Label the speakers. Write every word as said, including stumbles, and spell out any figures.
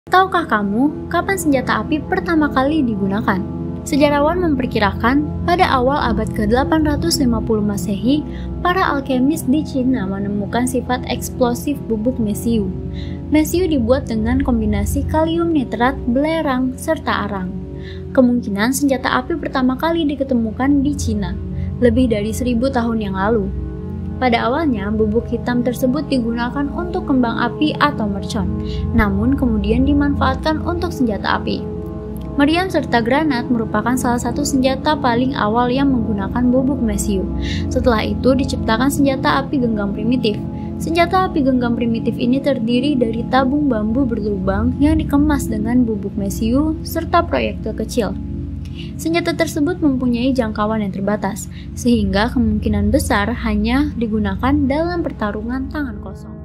Speaker 1: Tahukah kamu kapan senjata api pertama kali digunakan? Sejarawan memperkirakan pada awal abad ke delapan ratus lima puluh Masehi, para alkemis di Cina menemukan sifat eksplosif bubuk mesiu. Mesiu dibuat dengan kombinasi kalium nitrat, belerang, serta arang. Kemungkinan senjata api pertama kali diketemukan di Cina, lebih dari seribu tahun yang lalu. Pada awalnya, bubuk hitam tersebut digunakan untuk kembang api atau mercon, namun kemudian dimanfaatkan untuk senjata api. Meriam serta granat merupakan salah satu senjata paling awal yang menggunakan bubuk mesiu. Setelah itu diciptakan senjata api genggam primitif. Senjata api genggam primitif ini terdiri dari tabung bambu berlubang yang dikemas dengan bubuk mesiu serta proyektil kecil. Senjata tersebut mempunyai jangkauan yang terbatas, sehingga kemungkinan besar hanya digunakan dalam pertarungan tangan kosong.